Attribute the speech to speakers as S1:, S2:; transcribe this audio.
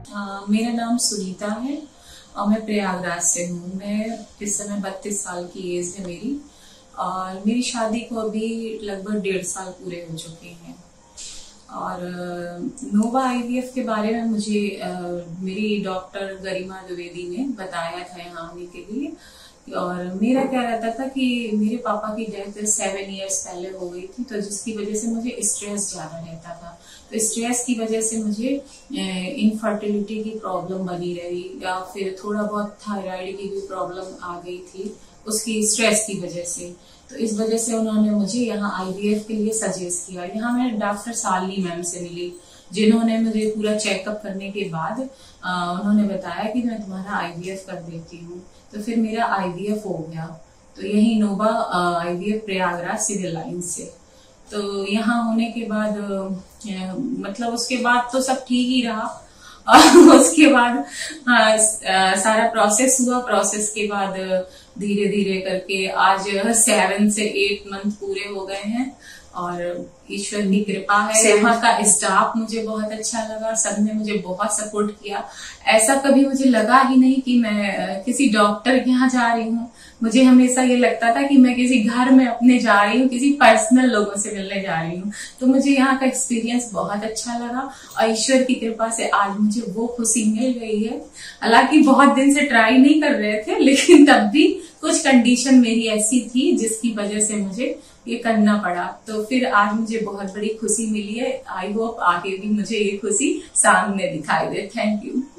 S1: मेरा नाम सुनीता है और मैं प्रयागराज से हूँ। मैं इस समय 32 साल की एज है मेरी और मेरी शादी को अभी लगभग 1.5 साल पूरे हो चुके हैं। और नोवा आईवीएफ के बारे में मुझे मेरी डॉक्टर गरिमा द्विवेदी ने बताया था यहाँ आने के लिए। और मेरा क्या रहता था कि मेरे पापा की डेथ 7 इयर्स पहले हो गई थी, तो जिसकी वजह से मुझे स्ट्रेस ज्यादा रहता था। तो स्ट्रेस की वजह से मुझे इनफर्टिलिटी की प्रॉब्लम बनी रही, या फिर थोड़ा बहुत थायराइड की भी प्रॉब्लम आ गई थी उसकी स्ट्रेस की वजह से। तो इस वजह से उन्होंने मुझे यहाँ आईवीएफ के लिए सजेस्ट किया। यहाँ मैं डॉक्टर शालिनी मैम से मिली, जिन्होंने मुझे पूरा चेकअप करने के बाद उन्होंने बताया कि मैं तुम्हारा आईवीएफ कर देती हूँ। तो फिर मेरा आईवीएफ हो गया। तो यही Nova IVF Prayagraj civil line से। तो यहाँ होने के बाद मतलब उसके बाद तो सब ठीक ही रहा। और उसके बाद सारा प्रोसेस हुआ। प्रोसेस के बाद धीरे धीरे करके आज 7 से 8 मंथ पूरे हो गए हैं और ईश्वर की कृपा है। यहाँ का स्टाफ मुझे बहुत अच्छा लगा, सबने मुझे बहुत सपोर्ट किया। ऐसा कभी मुझे लगा ही नहीं कि मैं किसी डॉक्टर के यहाँ जा रही हूँ। मुझे हमेशा ये लगता था कि मैं किसी घर में अपने जा रही हूँ, किसी पर्सनल लोगों से मिलने जा रही हूँ। तो मुझे यहाँ का एक्सपीरियंस बहुत अच्छा लगा और ईश्वर की कृपा से आज मुझे वो खुशी मिल गई है। हालांकि बहुत दिन से ट्राई नहीं कर रहे थे, लेकिन तब भी कुछ कंडीशन मेरी ऐसी थी जिसकी वजह से मुझे ये करना पड़ा। तो फिर आज मुझे बहुत बड़ी खुशी मिली है। आई होप आगे भी मुझे ये खुशी सामने दिखाई दे। Thank you.